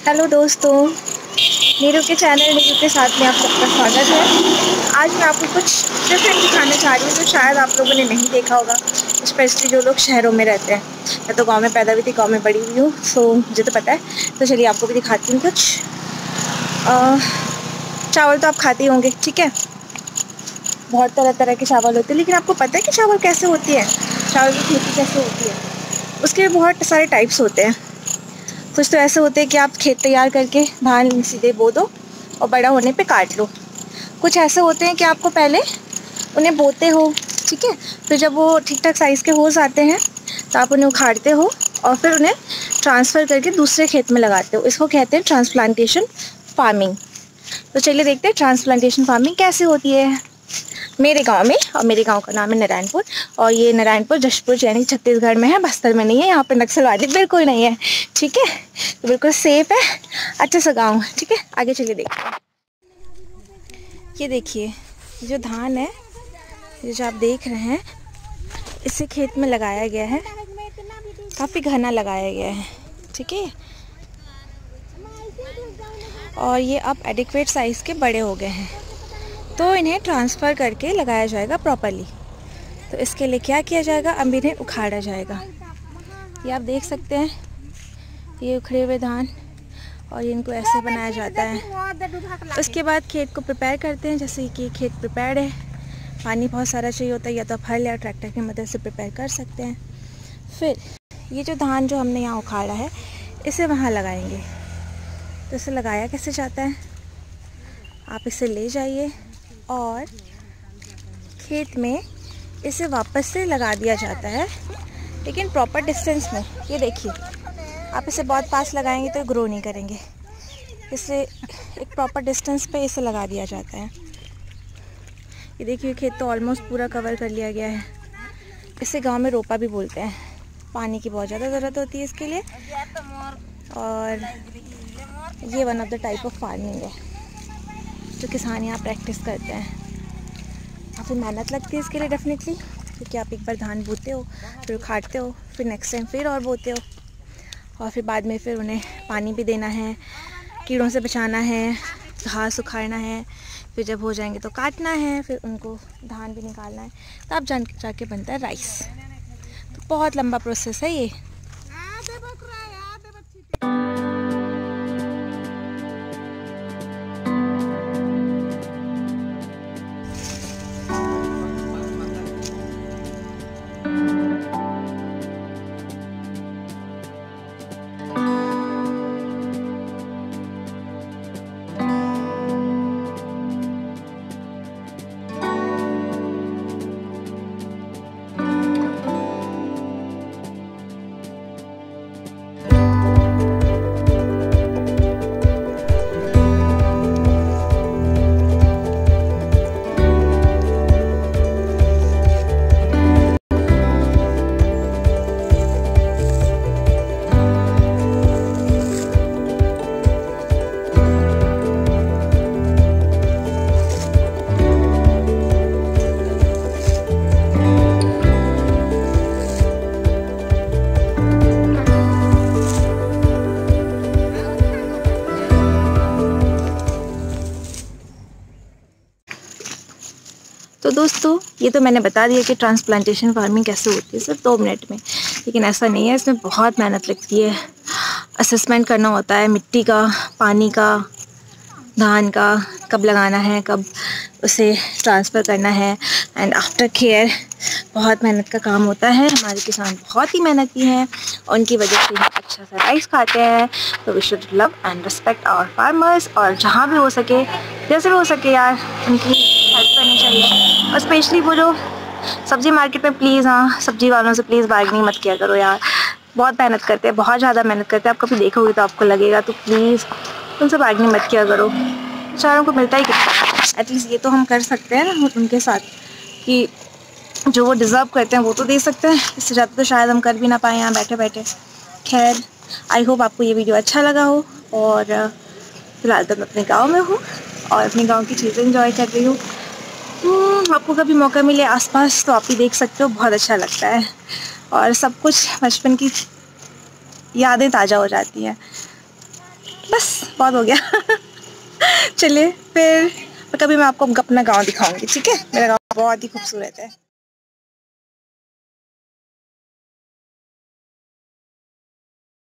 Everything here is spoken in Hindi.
हेलो दोस्तों, नीरू के चैनल नीरू के साथ में आप सबका स्वागत है। आज मैं आपको कुछ डिफरेंट दिखाना चाह रही हूँ जो शायद आप लोगों ने नहीं देखा होगा, स्पेशली जो लोग शहरों में रहते हैं। मैं तो गांव में पैदा हुई थी, गांव में बड़ी हुई हूँ, सो मुझे तो पता है। तो चलिए आपको भी दिखाती हूँ कुछ। चावल तो आप खाते ही होंगे, ठीक है। बहुत तरह तरह के चावल होते हैं, लेकिन आपको पता है कि चावल कैसे होती है, चावल की खेती कैसे होती है। उसके बहुत सारे टाइप्स होते हैं। कुछ तो ऐसे होते हैं कि आप खेत तैयार करके धान सीधे बो दो और बड़ा होने पे काट लो। कुछ ऐसे होते हैं कि आपको पहले उन्हें बोते हो, ठीक है। फिर जब वो ठीक ठाक साइज़ के हो जाते हैं तो आप उन्हें उखाड़ते हो और फिर उन्हें ट्रांसफ़र करके दूसरे खेत में लगाते हो। इसको कहते हैं ट्रांसप्लांटेशन फार्मिंग। तो चलिए देखते हैं ट्रांसप्लांटेशन फार्मिंग कैसे होती है मेरे गांव में। और मेरे गांव का नाम है नारायणपुर, और ये नारायणपुर जशपुर यानी छत्तीसगढ़ में है, बस्तर में नहीं है। यहाँ पे नक्सलवादी बिल्कुल नहीं है, ठीक है। तो बिल्कुल सेफ है, अच्छा सा गांव है, ठीक है। आगे चलिए देखते हैं। ये देखिए, जो धान है, ये जो आप देख रहे हैं, इसे खेत में लगाया गया है। काफ़ी घना लगाया गया है, ठीक है। और ये अब एडिक्वेट साइज़ के बड़े हो गए हैं, तो इन्हें ट्रांसफ़र करके लगाया जाएगा प्रॉपरली। तो इसके लिए क्या किया जाएगा, अब इन्हें उखाड़ा जाएगा। ये आप देख सकते हैं, ये उखड़े हुए धान, और इनको ऐसे बनाया जाता है। उसके बाद खेत को प्रिपेयर करते हैं, जैसे कि खेत प्रिपेयर्ड है, पानी बहुत सारा चाहिए होता है, या तो आप हल या ट्रैक्टर की मदद से प्रिपेयर कर सकते हैं। फिर ये जो धान जो हमने यहाँ उखाड़ा है, इसे वहाँ लगाएंगे। तो इसे लगाया कैसे जाता है, आप इसे ले जाइए और खेत में इसे वापस से लगा दिया जाता है, लेकिन प्रॉपर डिस्टेंस में। ये देखिए, आप इसे बहुत पास लगाएंगे तो ग्रो नहीं करेंगे, इसे एक प्रॉपर डिस्टेंस पे इसे लगा दिया जाता है। ये देखिए, खेत तो ऑलमोस्ट पूरा कवर कर लिया गया है। इसे गांव में रोपा भी बोलते हैं। पानी की बहुत ज़्यादा ज़रूरत होती है इसके लिए, और ये one of the type of farming है जो किसान यहाँ प्रैक्टिस करते हैं। काफ़ी मेहनत लगती है इसके लिए डेफिनेटली, क्योंकि आप एक बार धान बोते हो, फिर उखाड़ते हो, फिर नेक्स्ट टाइम फिर और बोते हो, और फिर बाद में फिर उन्हें पानी भी देना है, कीड़ों से बचाना है, घास उखाड़ना है, फिर जब हो जाएंगे तो काटना है, फिर उनको धान भी निकालना है, तब जाके बनता है राइस। तो बहुत लंबा प्रोसेस है ये। तो दोस्तों, ये तो मैंने बता दिया कि ट्रांसप्लांटेशन फार्मिंग कैसे होती है सिर्फ 2 मिनट में, लेकिन ऐसा नहीं है। इसमें बहुत मेहनत लगती है। असेसमेंट करना होता है मिट्टी का, पानी का, धान का, कब लगाना है, कब उसे ट्रांसफ़र करना है, एंड आफ्टर केयर बहुत मेहनत का काम होता है। हमारे किसान बहुत ही मेहनती हैं, और उनकी वजह से हम अच्छा सा राइस खाते हैं। तो we should love and respect our farmers, और जहाँ भी हो सके, जैसे भी हो सके यार, उनकी हेल्प करनी चाहिए। और स्पेशली वो जो सब्ज़ी मार्केट में, प्लीज़, हाँ, सब्ज़ी वालों से प्लीज़ बार्गेनिंग मत किया करो यार। बहुत मेहनत करते हैं, बहुत ज़्यादा मेहनत करते हैं। आप कभी देखोगे तो आपको लगेगा। तो प्लीज़ उनसे बार्गेनिंग मत किया करो, बेचारों को मिलता ही कितना है। एटलीस्ट ये तो हम कर सकते हैं ना उनके साथ, कि जो वो डिज़र्व करते हैं वो तो दे सकते हैं। इससे ज़्यादा तो शायद हम कर भी ना पाए यहाँ बैठे बैठे। खैर, आई होप आपको ये वीडियो अच्छा लगा हो। और फिलहाल तो मैं अपने गांव में हूँ और अपने गांव की चीज़ें एंजॉय कर रही हूँ। आपको कभी मौका मिले आसपास तो आप भी देख सकते हो, बहुत अच्छा लगता है, और सब कुछ बचपन की यादें ताज़ा हो जाती हैं। बस बहुत हो गया। चलिए फिर कभी मैं आपको अपना गांव दिखाऊंगी, ठीक है? मेरा गांव बहुत ही खूबसूरत है।